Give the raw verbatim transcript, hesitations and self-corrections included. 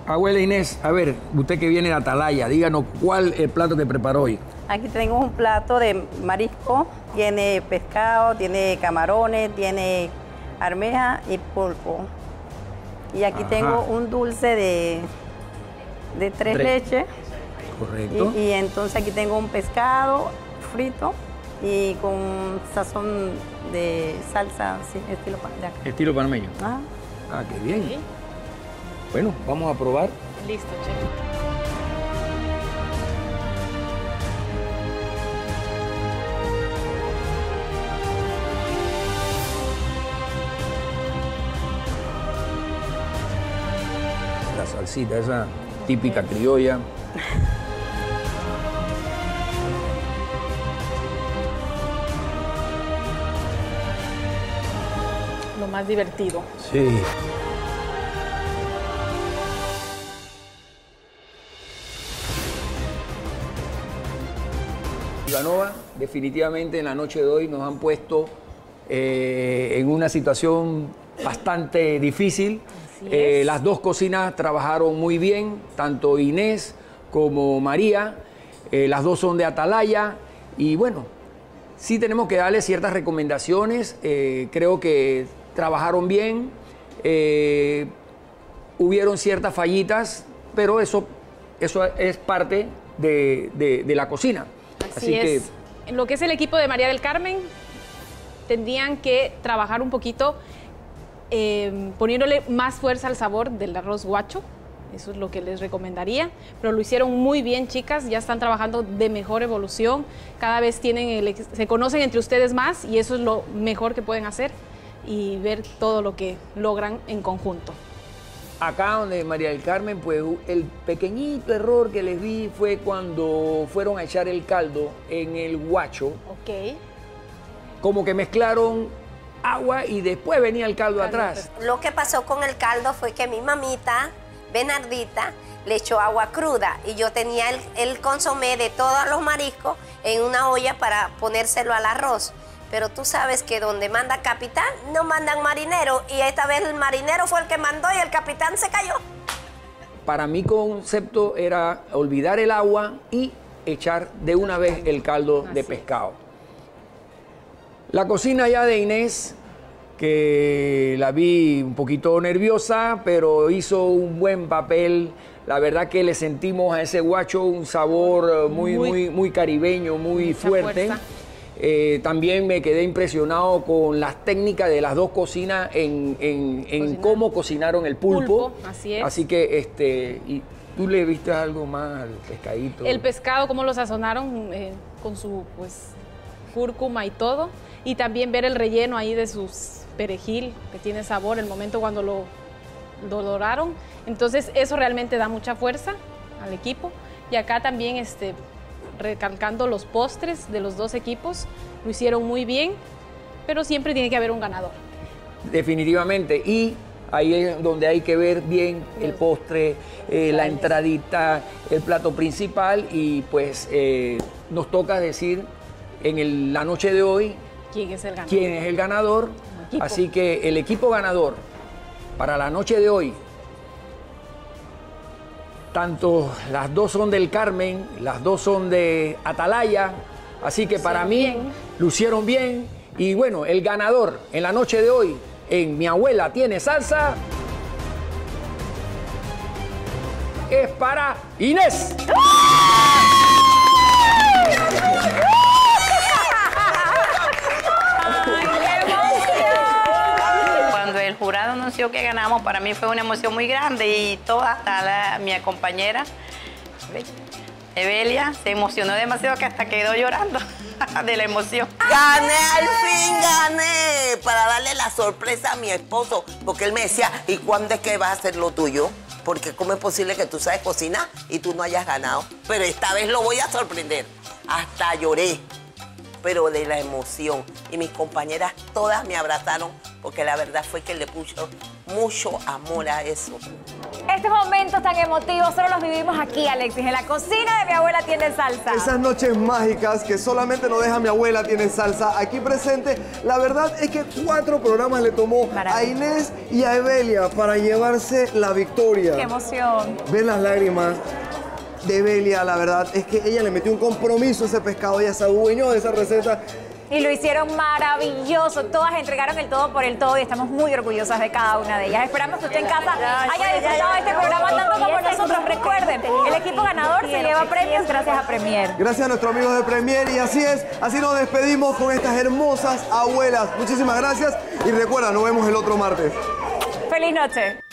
Abuela Inés, a ver, usted que viene de Atalaya, díganos cuál es el plato que preparó hoy. Aquí tengo un plato de marisco, tiene pescado, tiene camarones, tiene almeja y pulpo. Y aquí Ajá. tengo un dulce de, de tres, tres leches. Correcto. Y, y entonces aquí tengo un pescado frito y con sazón de salsa, sí, estilo de acá. Estilo panameño. Ah, ah qué bien. Sí. Bueno, vamos a probar. Listo, chef. La salsita, esa típica criolla. Lo más divertido. Sí. Ivanova, definitivamente en la noche de hoy nos han puesto eh, en una situación bastante difícil. Eh, las dos cocinas trabajaron muy bien, tanto Inés como María. Eh, las dos son de Atalaya y bueno, sí tenemos que darle ciertas recomendaciones. Eh, creo que trabajaron bien, eh, hubieron ciertas fallitas, pero eso, eso es parte de, de, de la cocina. Así, Así es. Que... En lo que es el equipo de María del Carmen, tendrían que trabajar un poquito eh, poniéndole más fuerza al sabor del arroz guacho. Eso es lo que les recomendaría. Pero lo hicieron muy bien, chicas. Ya están trabajando de mejor evolución. Cada vez tienen el, se conocen entre ustedes más y eso es lo mejor que pueden hacer y ver todo lo que logran en conjunto. Acá donde María del Carmen, pues el pequeñito error que les vi fue cuando fueron a echar el caldo en el guacho. Ok. Como que mezclaron agua y después venía el caldo, caldo atrás. Lo que pasó con el caldo fue que mi mamita, Bernardita, le echó agua cruda y yo tenía el, el consomé de todos los mariscos en una olla para ponérselo al arroz. Pero tú sabes que donde manda capitán, no mandan marinero. Y esta vez el marinero fue el que mandó y el capitán se cayó. Para mi concepto era olvidar el agua y echar de una vez el caldo de pescado. La cocina ya de Inés, que la vi un poquito nerviosa, pero hizo un buen papel. La verdad que le sentimos a ese guacho un sabor muy, muy, muy, muy caribeño, muy fuerte. Fuerza. Eh, también me quedé impresionado con las técnicas de las dos cocinas en, en, en cómo cocinaron el pulpo. pulpo. Así es. Así que, este, y ¿tú le viste algo más al pescadito? El pescado, cómo lo sazonaron eh, con su, pues, cúrcuma y todo. Y también ver el relleno ahí de sus perejil, que tiene sabor, el momento cuando lo, lo doraron. Entonces, eso realmente da mucha fuerza al equipo. Y acá también, este... recalcando los postres de los dos equipos, lo hicieron muy bien, pero siempre tiene que haber un ganador. Definitivamente, y ahí es donde hay que ver bien el postre, eh, la entradita, el plato principal, y pues eh, nos toca decir en el, la noche de hoy quién es el ganador. Quién es el ganador. Así que el equipo ganador para la noche de hoy, tanto las dos son del Carmen, las dos son de Atalaya, así que para mí bien. lucieron bien. Y bueno, el ganador en la noche de hoy, en Mi Abuela Tiene Salsa, es para Inés. Cuando el jurado anunció que ganamos, para mí fue una emoción muy grande y toda, hasta la, mi compañera Evelia se emocionó demasiado que hasta quedó llorando de la emoción. ¡Gané, al fin gané! Para darle la sorpresa a mi esposo, porque él me decía, ¿y cuándo es que vas a hacer lo tuyo? Porque ¿cómo es posible que tú sabes cocinar y tú no hayas ganado? Pero esta vez lo voy a sorprender. Hasta lloré, pero de la emoción. Y mis compañeras todas me abrazaron porque la verdad fue que le puso mucho amor a eso. Estos momentos tan emotivos solo los vivimos aquí, Alexis, en la cocina de Mi Abuela Tiene Salsa. Esas noches mágicas que solamente nos deja Mi Abuela Tiene Salsa aquí presente. La verdad es que cuatro programas le tomó a Inés y a Evelia para llevarse la victoria. ¡Qué emoción! Ver las lágrimas de Evelia, la verdad es que ella le metió un compromiso a ese pescado, ella se adueñó de esa receta. Y lo hicieron maravilloso. Todas entregaron el todo por el todo y estamos muy orgullosas de cada una de ellas. Esperamos que usted en casa haya disfrutado de este programa tanto como nosotros. Recuerden, el equipo ganador se lleva premios gracias a Premier. Gracias a nuestros amigos de Premier y así es, así nos despedimos con estas hermosas abuelas. Muchísimas gracias y recuerda, nos vemos el otro martes. ¡Feliz noche!